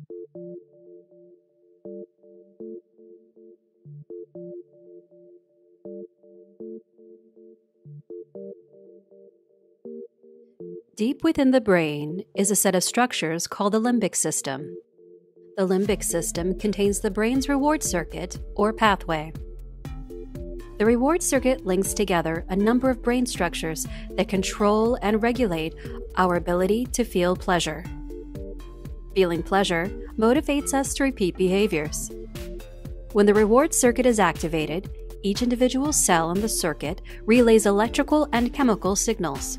Deep within the brain is a set of structures called the limbic system. The limbic system contains the brain's reward circuit, or pathway. The reward circuit links together a number of brain structures that control and regulate our ability to feel pleasure. Feeling pleasure motivates us to repeat behaviors. When the reward circuit is activated, each individual cell in the circuit relays electrical and chemical signals.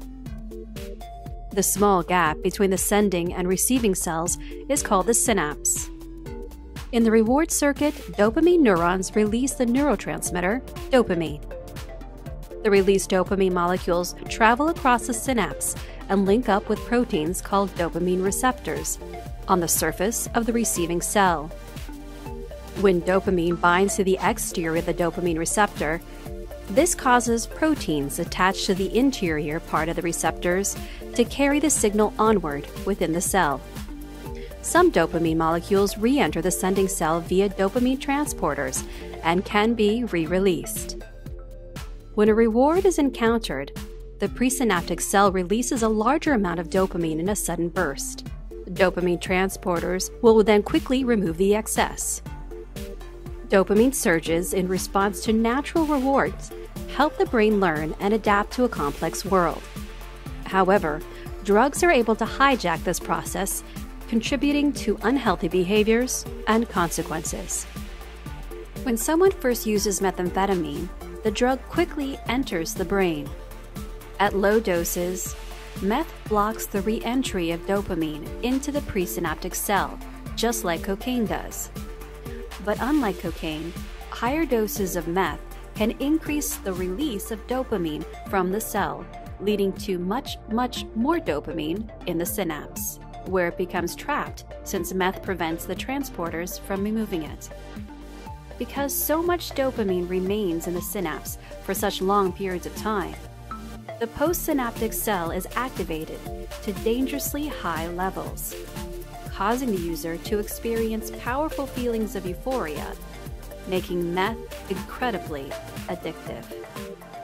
The small gap between the sending and receiving cells is called the synapse. In the reward circuit, dopamine neurons release the neurotransmitter dopamine. The released dopamine molecules travel across the synapse and link up with proteins called dopamine receptors on the surface of the receiving cell. When dopamine binds to the exterior of the dopamine receptor, this causes proteins attached to the interior part of the receptors to carry the signal onward within the cell. Some dopamine molecules re-enter the sending cell via dopamine transporters and can be re-released. When a reward is encountered, the presynaptic cell releases a larger amount of dopamine in a sudden burst. Dopamine transporters will then quickly remove the excess. Dopamine surges in response to natural rewards help the brain learn and adapt to a complex world. However, drugs are able to hijack this process, contributing to unhealthy behaviors and consequences. When someone first uses methamphetamine, the drug quickly enters the brain. At low doses, meth blocks the re-entry of dopamine into the presynaptic cell, just like cocaine does. But unlike cocaine, higher doses of meth can increase the release of dopamine from the cell, leading to much more dopamine in the synapse, where it becomes trapped since meth prevents the transporters from removing it. Because so much dopamine remains in the synapse for such long periods of time, the postsynaptic cell is activated to dangerously high levels, causing the user to experience powerful feelings of euphoria, making meth incredibly addictive.